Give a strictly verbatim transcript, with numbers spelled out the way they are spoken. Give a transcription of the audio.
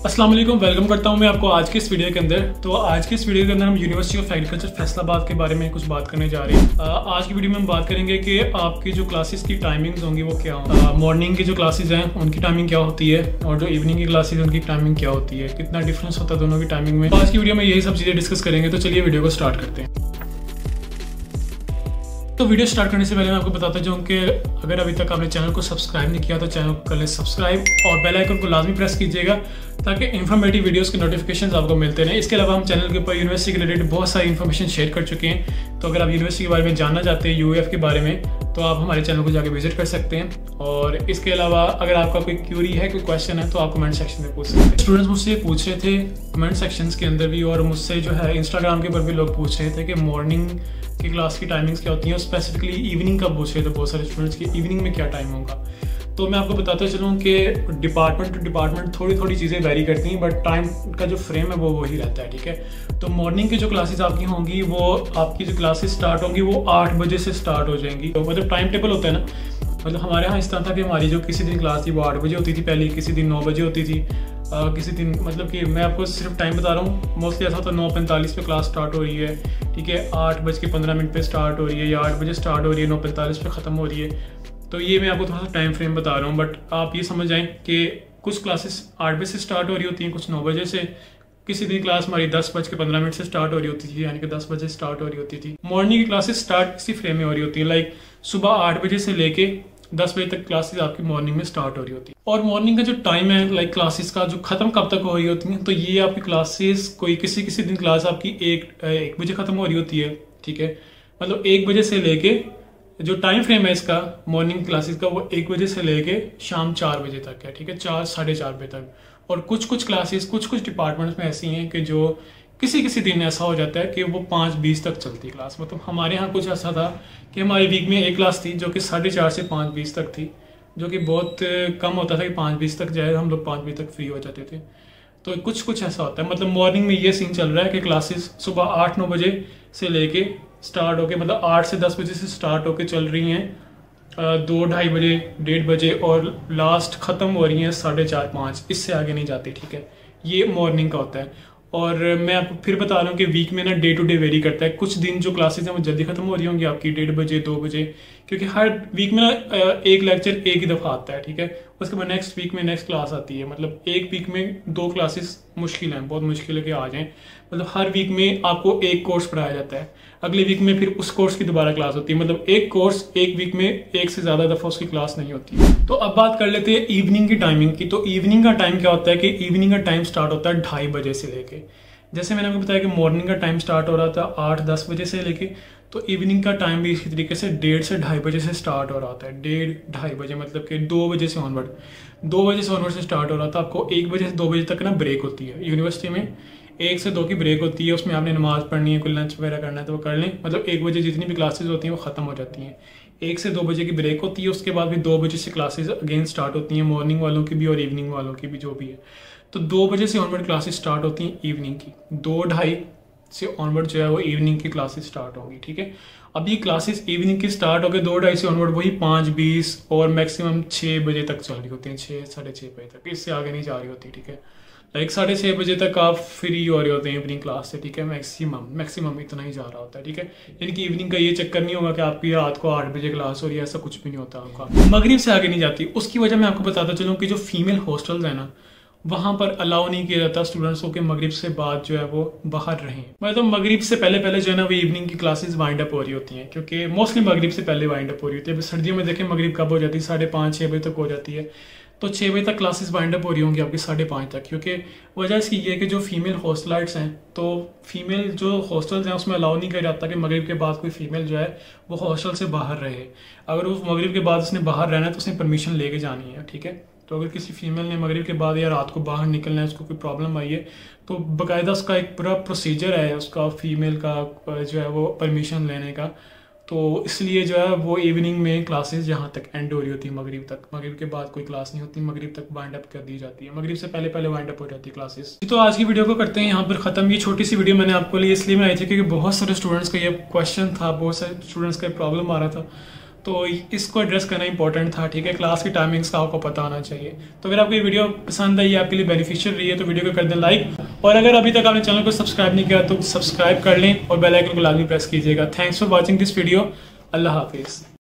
अस्सलाम वालेकुम, वेलकम करता हूं मैं आपको आज के इस वीडियो के अंदर। तो आज के इस वीडियो के अंदर हम यूनिवर्सिटी ऑफ एग्रीकल्चर फैसलाबाद के बारे में कुछ बात करने जा रहे हैं। आज की वीडियो में हम बात करेंगे कि आपकी जो क्लासेस की टाइमिंग्स होंगी वो क्या होंगी। मॉर्निंग की जो क्लासेस हैं उनकी टाइमिंग क्या होती है और जो इवनिंग की क्लासेस उनकी टाइमिंग क्या होती है, कितना डिफरेंस होता है दोनों की टाइमिंग में। तो आज की वीडियो में यही सब चीज़ें डिस्कस करेंगे। तो चलिए वीडियो को स्टार्ट करते हैं। तो वीडियो स्टार्ट करने से पहले मैं आपको बताता चाहूँ कि अगर अभी तक आपने चैनल को सब्सक्राइब नहीं किया तो चैनल को कर लें सब्सक्राइब और बेल आइकन को लाजमी प्रेस कीजिएगा ताकि इन्फॉर्मेटिव वीडियोस के नोटिफिकेशंस आपको मिलते रहें। इसके अलावा हम चैनल के ऊपर यूनिवर्सिटी के रिलेटेड बहुत सारी इन्फॉर्मेशन शेयर कर चुके हैं। तो अगर आप यूनिवर्सिटी के बारे में जानना चाहते हैं, यूएफ के बारे में, तो आप हमारे चैनल को जाकर विजिट कर सकते हैं। और इसके अलावा अगर आपका कोई क्यूरी है, कोई क्वेश्चन है, तो आप कमेंट सेक्शन में पूछ सकते हैं। स्टूडेंट्स मुझसे पूछ रहे थे कमेंट सेक्शंस के अंदर भी, और मुझसे जो है इंस्टाग्राम के ऊपर भी लोग पूछ रहे थे कि मॉर्निंग की क्लास की टाइमिंग्स क्या होती हैं और स्पेसिफिकली इवनिंग का पूछ रहे थे बहुत सारे स्टूडेंट्स की इवनिंग में क्या टाइम होगा। तो मैं आपको बताता चलूँ कि डिपार्टमेंट टू डिपार्टमेंट थोड़ी थोड़ी चीज़ें वेरी करती हैं, बट टाइम का जो फ्रेम है वो वही रहता है। ठीक है, तो मॉर्निंग की जो क्लासेस आपकी होंगी वो आपकी जो क्लासेस स्टार्ट होंगी वो आठ बजे से स्टार्ट हो जाएंगी। तो मतलब टाइम टेबल होता है ना, मतलब हमारे यहाँ इस तरह था कि हमारी जो किसी दिन क्लास थी वो आठ बजे होती थी पहले, किसी दिन नौ बजे होती थी, Uh, किसी दिन मतलब कि मैं आपको सिर्फ टाइम बता रहा हूँ। मोस्टली ऐसा होता है नौ पैंतालीस पे क्लास स्टार्ट हो रही है, ठीक है, आठ बज के पंद्रह मिनट पे स्टार्ट हो रही है, या आठ बजे स्टार्ट हो रही है, नौ पैंतालीस पे ख़त्म हो रही है। तो ये मैं आपको थोड़ा सा टाइम फ्रेम बता रहा हूँ, बट आप ये समझ जाएँ कि कुछ क्लासेस आठ बजे से स्टार्ट हो रही होती हैं, कुछ नौ बजे से। किसी दिन क्लास हमारी दस बज के पंद्रह मिनट से स्टार्ट हो रही होती थी, यानी कि दस बजे स्टार्ट हो रही होती थी। मॉर्निंग की क्लासेस स्टार्ट इसी फ्रेम में हो रही होती है, लाइक सुबह आठ बजे से लेके दस बजे तक क्लासेस आपकी मॉर्निंग में स्टार्ट हो रही होती है। और मॉर्निंग का जो टाइम है लाइक क्लासेस का जो खत्म कब तक हो रही होती है, तो ये आपकी क्लासेस कोई किसी किसी दिन क्लास आपकी एक एक बजे खत्म हो रही होती है। ठीक है, मतलब एक बजे से लेके जो टाइम फ्रेम है इसका मॉर्निंग क्लासेस का वो एक बजे से लेके शाम चार बजे तक है। ठीक है, चार साढ़े चार बजे तक। और कुछ कुछ क्लासेस कुछ कुछ डिपार्टमेंट्स में ऐसी हैं कि जो किसी किसी दिन ऐसा हो जाता है कि वो पाँच बीस तक चलती क्लास। मतलब हमारे यहाँ कुछ ऐसा था कि हमारी वीक में एक क्लास थी जो कि साढ़े चार से पाँच बीस तक थी, जो कि बहुत कम होता था कि पाँच बीस तक जाए, हम लोग पाँच बजे तक फ्री हो जाते थे। तो कुछ कुछ ऐसा होता है। मतलब मॉर्निंग में ये सीन चल रहा है कि क्लासेस सुबह आठ नौ बजे से लेके स्टार्ट होके, मतलब आठ से दस बजे से स्टार्ट होके चल रही हैं दो ढाई बजे डेढ़ बजे, और लास्ट ख़त्म हो रही हैं साढ़े चार पाँच, इससे आगे नहीं जाती। ठीक है, ये मॉर्निंग का होता है। और मैं आपको फिर बता रहा हूँ कि वीक में ना डे टू डे वेरी करता है। कुछ दिन जो क्लासेस हैं वो जल्दी खत्म हो रही होंगी आपकी डेढ़ बजे दो बजे, क्योंकि हर वीक में ना एक लेक्चर एक ही दफ़ा आता है। ठीक है, उसके बाद नेक्स्ट वीक में नेक्स्ट क्लास आती है। मतलब एक वीक में दो क्लासेस मुश्किल हैं, बहुत मुश्किल है कि आ जाएँ। मतलब हर वीक में आपको एक कोर्स पढ़ाया जाता है, अगले वीक में फिर उस कोर्स की दोबारा क्लास होती है। मतलब एक कोर्स एक वीक में एक से ज़्यादा दफ़ा उसकी क्लास नहीं होती। तो अब बात कर लेते हैं इवनिंग की टाइमिंग की। तो इवनिंग का टाइम क्या होता है कि इवनिंग का टाइम स्टार्ट होता है ढाई बजे से लेके, जैसे मैंने आपको बताया कि मॉर्निंग का टाइम स्टार्ट हो रहा था आठ दस बजे से लेके, तो इवनिंग का टाइम भी इसी तरीके से डेढ़ से ढाई बजे से स्टार्ट हो रहा था। डेढ़ ढाई बजे मतलब कि दो बजे से ऑनवर्ड, दो बजे से ऑनवर्ड से स्टार्ट हो रहा था। आपको एक बजे से दो बजे तक ना ब्रेक होती है यूनिवर्सिटी में, एक से दो की ब्रेक होती है। उसमें आपने नमाज़ पढ़नी है, कोई लंच वगैरह करना है तो वो कर लें। मतलब एक बजे जितनी भी क्लासेस होती हैं वो ख़त्म हो जाती हैं। एक से दो बजे की ब्रेक होती है, उसके बाद भी दो बजे से क्लासेस अगेन स्टार्ट होती हैं, मॉर्निंग वालों की भी और इवनिंग वालों की भी, जो भी है। तो दो बजे से ऑनवर्ड क्लासेस स्टार्ट होती हैं इवनिंग की, दो ढाई से ऑनवर्ड जो है वो इवनिंग की क्लासेस स्टार्ट होंगी। ठीक है, अब ये क्लासेस इवनिंग की स्टार्ट हो गए दो ढाई से ऑनवर्ड वही पाँच बीस और मैक्सिमम छः बजे तक चल रही होती हैं, छः साढ़े छः बजे तक, इससे आगे नहीं जा रही होती। ठीक है, लाइक साढ़े छः बजे तक आप फ्री हो रहे होते हैं इवनिंग क्लास से। ठीक है, मैक्सिमम मैक्सिमम इतना ही जा रहा होता है। ठीक है, यानी कि इवनिंग का ये चक्कर नहीं होगा कि आपकी रात को आठ बजे क्लास हो रही है, ऐसा कुछ भी नहीं होता आपका। मगरिब से आगे नहीं जाती। उसकी वजह मैं आपको बताता चलूँ कि जो फीमेल हॉस्टल्स है ना, वहाँ पर अलाउ नहीं किया जाता स्टूडेंट्स को कि मगरिब से बाद जो है वो बाहर रहें। मतलब मगरिब से पहले पहले जो है ना वो इवनिंग की क्लासेस वाइंड अप हो रही होती हैं, क्योंकि मोस्टली मगरिब से पहले वाइंड अप हो रही होती है। सर्दियों में देखें मगरिब कब हो जाती है, साढ़े पाँच छः बजे तक हो जाती है। तो छः बजे तक क्लासेस वाइंड अप हो रही होंगी आपकी साढ़े पाँच तक, क्योंकि वजह इसकी ये है कि जो फीमेल हॉस्टलाइट्स हैं, तो फीमेल जो हॉस्टल्स हैं उसमें अलाउ नहीं किया जाता कि मगरिब के बाद कोई फीमेल जो है वो हॉस्टल से बाहर रहे। अगर वो मगरिब के बाद उसने बाहर रहना है तो उसने परमिशन लेके जानी है। ठीक है, तो अगर किसी फीमेल ने मगरिब के बाद या रात को बाहर निकलना है, उसको कोई प्रॉब्लम आई है, तो बाकायदा उसका एक पूरा प्रोसीजर है उसका फीमेल का जो है वो परमिशन लेने का। तो इसलिए जो है वो इवनिंग में क्लासेस जहाँ तक एंड हो रही होती है मगरिब तक, मगरिब के बाद कोई क्लास नहीं होती, मगरिब तक वाइंड अप कर दी जाती है, मगरिब से पहले पहले वाइंड अप हो जाती है क्लासेस। तो आज की वीडियो को करते हैं यहाँ पर ख़त्म। ये छोटी सी वीडियो मैंने आपको लिए इसलिए बनाई थी क्योंकि बहुत सारे स्टूडेंट्स का ये क्वेश्चन था, बहुत सारे स्टूडेंट्स का प्रॉब्लम आ रहा था। तो इसको एड्रेस करना इंपॉर्टेंट था, ठीक है। क्लास की टाइमिंग्स का आपको पता होना चाहिए। तो अगर आपको ये वीडियो पसंद आई, आपके लिए बेनिफिशियल रही है, तो वीडियो को कर दें लाइक, और अगर अभी तक आपने चैनल को सब्सक्राइब नहीं किया तो सब्सक्राइब कर लें और बेल आइकन को लाजमी प्रेस कीजिएगा। Thanks for watching this video. अल्लाह हाफिज़।